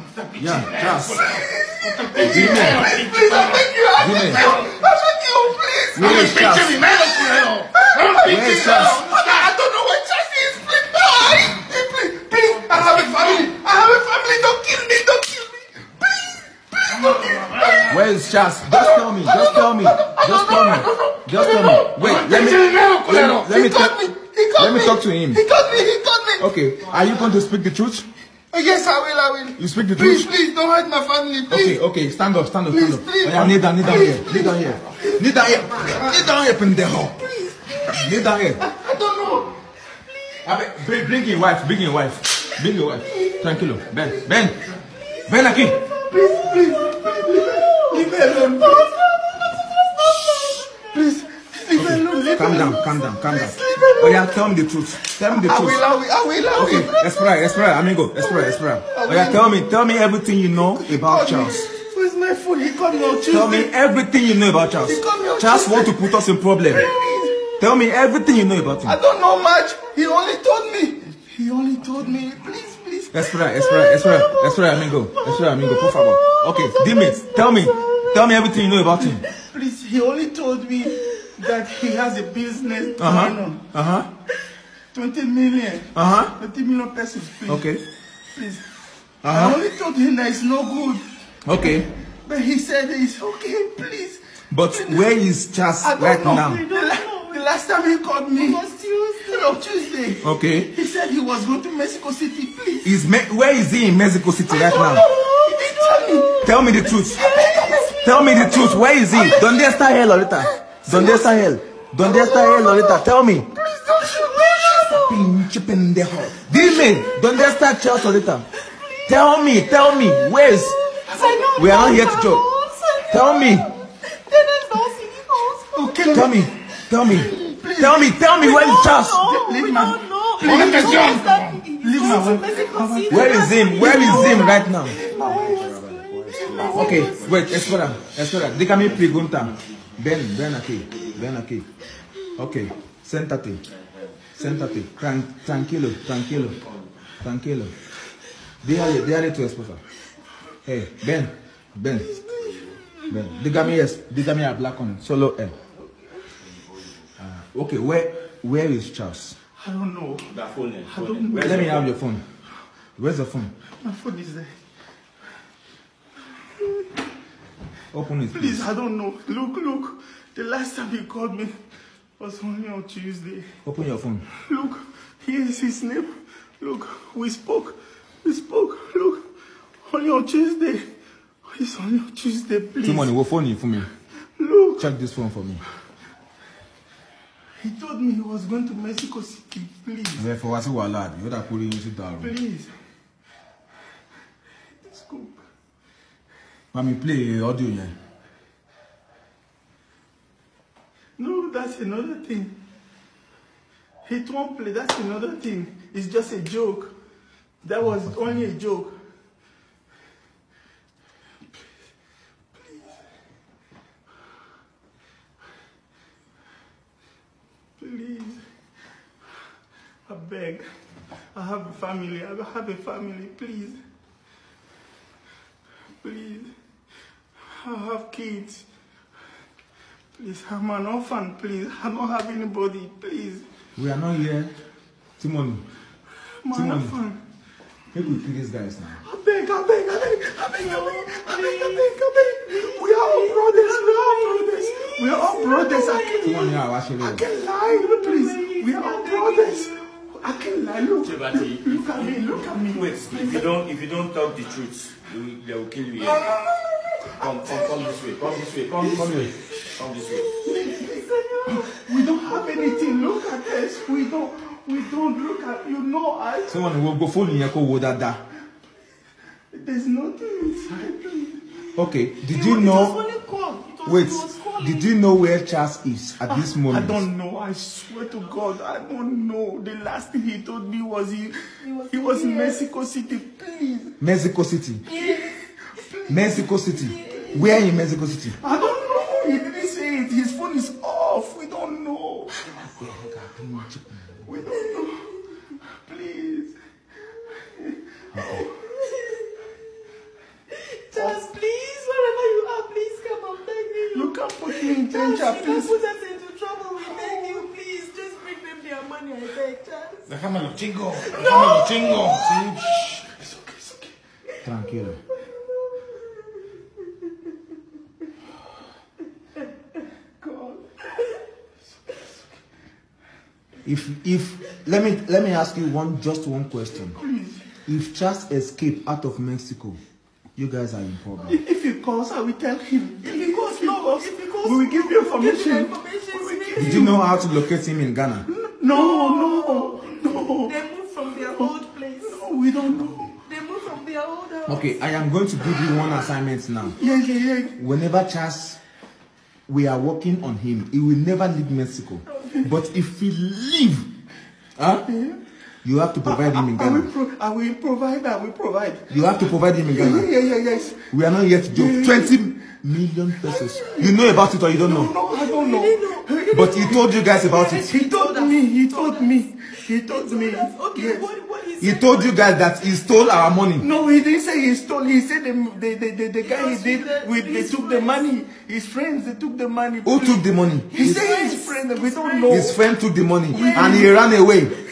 Yeah, Charles. Please, I beg you. I beg you, please. Where is Charles? I don't know where Charles is. Please, I have a family. Don't kill me. Please, don't kill me. Where is Charles? Just tell me. Wait, let me talk to him. He got me. Okay, are you going to speak the truth? Yes, I will. You speak the truth? Please, don't hurt my family, please. Okay, stand up. Please. Yeah, kneel down here. Kneel down here, pendejo. Kneel down here. I don't know. Bring your wife. Tranquilo. Ben, aquí. Please. Leave me alone, please. Leave me alone. Calm down. Oh yeah, tell me the truth. I will. Okay, espera, amigo. Espera. Oh yeah, tell me everything you know about Charles. Where's my phone? He called me on Tuesday. Tell me everything you know about Charles. Charles wants to put us in problem. Tell me everything you know about him. I don't know much. He only told me. Please. Espera, amigo, por favor. Okay, dime, tell me everything you know about him. Please, he only told me that he has a business going on. 20 million. 20 million pesos, please. Okay. Please. I only told him that it's no good. Okay. But he said it's okay, please. But where is Charles right now? The last time he called me was Tuesday. Okay. He said he was going to Mexico City, please. Where is he in Mexico City right now? He didn't tell me. Tell me the truth. Where is he? ¿Dónde está él ahorita? Tell me. Please don't shoot me. Pinche pendejo. Dime, ¿dónde está Charles ahorita? Tell me. Where is? We are not here to joke. Tell me. Okay. Tell me. Tell me where is Charles? Leave my Where is him right now? Okay, wait, espera. Dígame pregunta. Ven aquí. Okay, siéntate. Tranquilo. Dígale a tu esposa. Hey, ven. Dígame hablar con solo él. Okay, where is Charles? I don't know. That phone. Let me have your phone. Where's the phone? My phone is there. Open it, Please, I don't know. Look. The last time he called me was only on Tuesday. Open your phone. Look, here is his name. Look, we spoke. Look, only on Tuesday. It's only on Tuesday, please. Timon, what phone you for me? Look. Check this phone for me. He told me he was going to Mexico City, please. Therefore, what's your lad? You're not putting it down. Please. Let's go. Mommy, play audio, yeah. No, that's another thing. He won't play, that's another thing. It's just a joke. That was only a joke. Please. I beg. I have a family. Please. I have kids. Please, I'm an orphan, please. I don't have anybody, please. We are not here. Timon. I'm an orphan. Maybe we kill these guys now. I beg. We are all brothers. I can lie, please. We are all brothers. I can lie. Look at me. Wait, if you don't talk the truth, they will kill you here. Come this way. Come this way. We don't have anything. Look at us. We don't look at you. Know us. Someone will go phone you go with that. There's nothing inside. Okay. Did you know? Wait. Did you know where Charles is at this moment? I don't know. I swear to God, I don't know. The last thing he told me was he was in Mexico City. Please. Mexico City. Mexico City. Where in Mexico City? I don't know. He didn't say it. His phone is off. We don't know. Please. Charles, please. Put us into trouble. We beg you, please. Just bring them their money, I beg, Charles. Déjame lo chingo. Déjame lo chingo. Sí. Shh. It's okay, it's okay. Tranquilo. God. If let me ask you just one question. Please. If Charles escaped out of Mexico, you guys are in problem. If he calls, I will tell him. If he calls, no. If he calls, we will give you we'll give you information. Did you know how to locate him in Ghana? No. They moved from their old place. No, we don't know. They moved from their old house. Okay, I am going to give you one assignment now. Yeah. Whenever Charles, we are working on him, he will never leave Mexico. But if he leave, you have to provide him in Ghana. I will provide. You have to provide him in Ghana. Yes. We are not yet to joke. 20 million pesos. You know about it or you don't know? No, I don't know. But he told you guys about it. He told me. Okay, Yes. what he He said. told you guys that he stole our money. No, he didn't say he stole. He said the guy he did they took the money. His friends, they took the money. Who took the money? He said his friend. We don't know. His friend took the money and he ran away.